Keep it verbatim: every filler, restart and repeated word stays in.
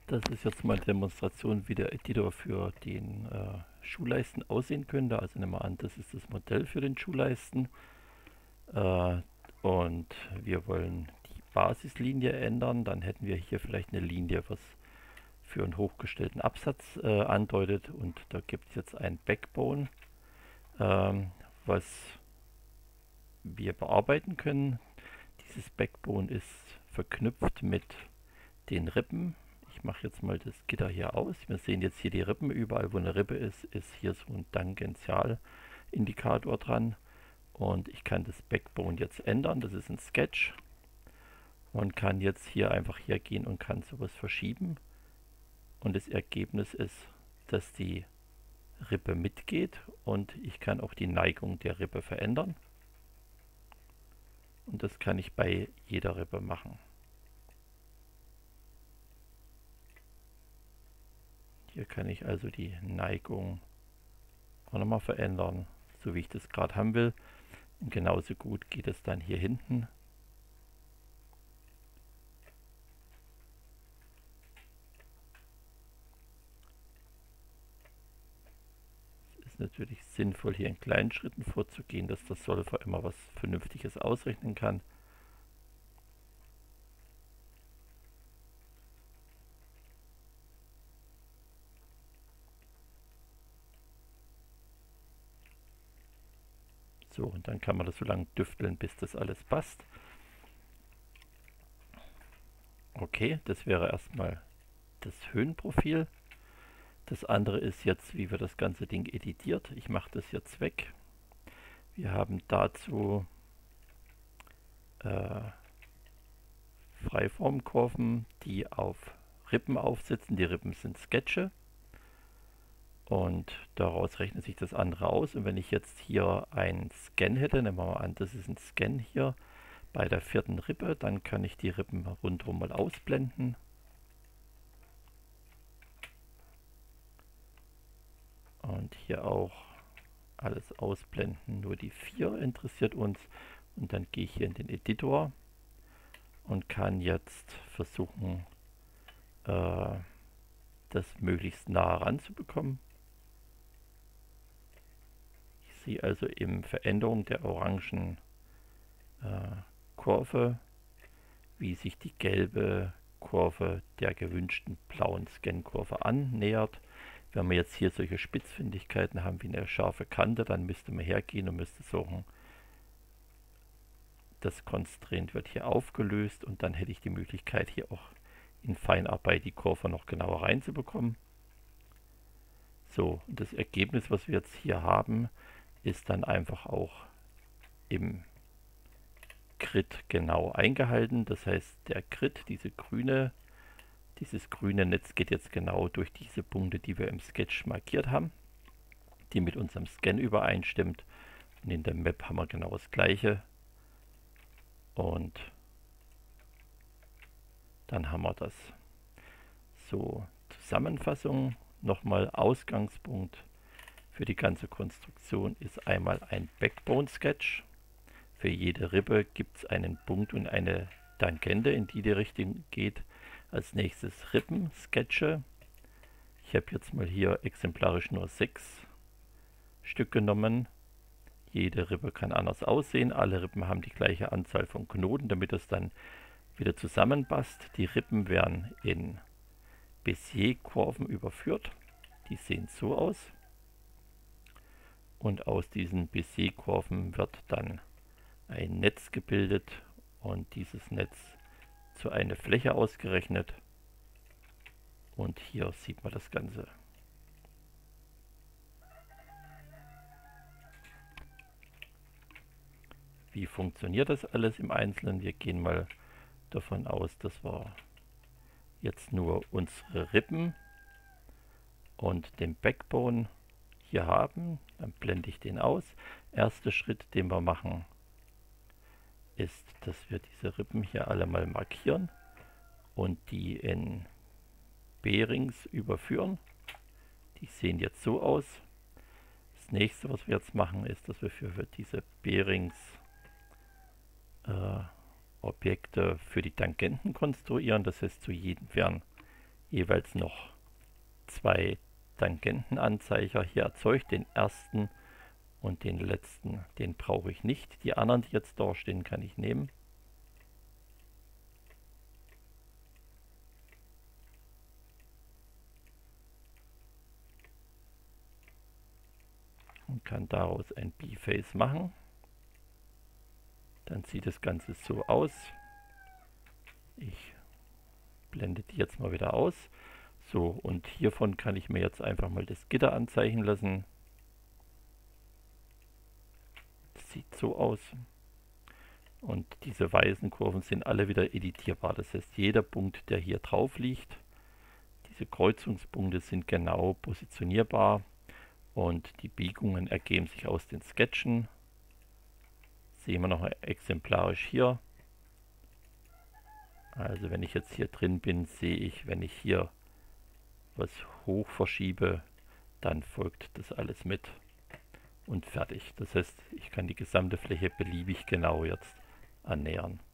Das ist jetzt mal eine Demonstration, wie der Editor für den äh, Schuhleisten aussehen könnte. Also nehmen wir an, das ist das Modell für den Schuhleisten. Äh, und wir wollen die Basislinie ändern. Dann hätten wir hier vielleicht eine Linie, was für einen hochgestellten Absatz äh, andeutet. Und da gibt es jetzt ein Backbone, ähm, was wir bearbeiten können. Dieses Backbone ist verknüpft mit den Rippen. Ich mache jetzt mal das Gitter hier aus. Wir sehen jetzt hier die Rippen. Überall, wo eine Rippe ist, ist hier so ein Tangentialindikator dran. Und ich kann das Backbone jetzt ändern. Das ist ein Sketch. Und kann jetzt hier einfach hergehen und kann sowas verschieben. Und das Ergebnis ist, dass die Rippe mitgeht. Und ich kann auch die Neigung der Rippe verändern. Und das kann ich bei jeder Rippe machen. Hier kann ich also die Neigung auch nochmal verändern, so wie ich das gerade haben will. Und genauso gut geht es dann hier hinten. Es ist natürlich sinnvoll, hier in kleinen Schritten vorzugehen, dass der Solver immer was Vernünftiges ausrechnen kann. So, und dann kann man das so lange düfteln, bis das alles passt. Okay, das wäre erstmal das Höhenprofil. Das andere ist jetzt, wie wir das ganze Ding editiert. Ich mache das jetzt weg. Wir haben dazu äh, Freiformkurven, die auf Rippen aufsitzen. Die Rippen sind Sketche. Und daraus rechnet sich das andere aus. Und wenn ich jetzt hier einen Scan hätte, nehmen wir mal an, das ist ein Scan hier bei der vierten Rippe, dann kann ich die Rippen rundherum mal ausblenden. Und hier auch alles ausblenden. Nur die vier interessiert uns. Und dann gehe ich hier in den Editor und kann jetzt versuchen, äh, das möglichst nah ranzubekommen. Ich sehe also im Veränderung der orangen äh, Kurve, wie sich die gelbe Kurve der gewünschten blauen Scan-Kurve annähert. Wenn wir jetzt hier solche Spitzfindigkeiten haben wie eine scharfe Kante, dann müsste man hergehen und müsste suchen, das Constraint wird hier aufgelöst und dann hätte ich die Möglichkeit, hier auch in Feinarbeit die Kurve noch genauer reinzubekommen. So, und das Ergebnis, was wir jetzt hier haben, ist dann einfach auch im Grid genau eingehalten. Das heißt, der Grid, diese grüne, dieses grüne Netz geht jetzt genau durch diese Punkte, die wir im Sketch markiert haben, die mit unserem Scan übereinstimmt. Und in der Map haben wir genau das gleiche. Und dann haben wir das. So, Zusammenfassung. Nochmal Ausgangspunkt für die ganze Konstruktion ist einmal ein Backbone-Sketch. Für jede Rippe gibt es einen Punkt und eine Tangente, in die die Richtung geht. Als nächstes Rippen-Sketche. Ich habe jetzt mal hier exemplarisch nur sechs Stück genommen. Jede Rippe kann anders aussehen. Alle Rippen haben die gleiche Anzahl von Knoten, damit es dann wieder zusammenpasst. Die Rippen werden in Bézier-Kurven überführt. Die sehen so aus. Und aus diesen Bézier-Kurven wird dann ein Netz gebildet und dieses Netz zu einer Fläche ausgerechnet. Und hier sieht man das Ganze. Wie funktioniert das alles im Einzelnen? Wir gehen mal davon aus, dass wir jetzt nur unsere Rippen und den Backbone hier haben. Dann blende ich den aus. Erster Schritt, den wir machen, ist, dass wir diese Rippen hier alle mal markieren und die in B-Rings überführen. Die sehen jetzt so aus. Das nächste, was wir jetzt machen, ist, dass wir für, für diese B-Rings äh, Objekte für die Tangenten konstruieren. Das heißt, zu jedem werden jeweils noch zwei Tangentenanzeiger hier erzeugt. Den ersten und den letzten, den brauche ich nicht. Die anderen, die jetzt da stehen, kann ich nehmen. Und kann daraus ein B-Face machen. Dann sieht das Ganze so aus. Ich blende die jetzt mal wieder aus. So, und hiervon kann ich mir jetzt einfach mal das Gitter anzeichnen lassen. Das sieht so aus. Und diese weißen Kurven sind alle wieder editierbar. Das heißt, jeder Punkt, der hier drauf liegt, diese Kreuzungspunkte sind genau positionierbar. Und die Biegungen ergeben sich aus den Sketchen. Sehen wir noch exemplarisch hier. Also wenn ich jetzt hier drin bin, sehe ich, wenn ich hier was hoch verschiebe, dann folgt das alles mit und fertig. Das heißt, ich kann die gesamte Fläche beliebig genau jetzt annähern.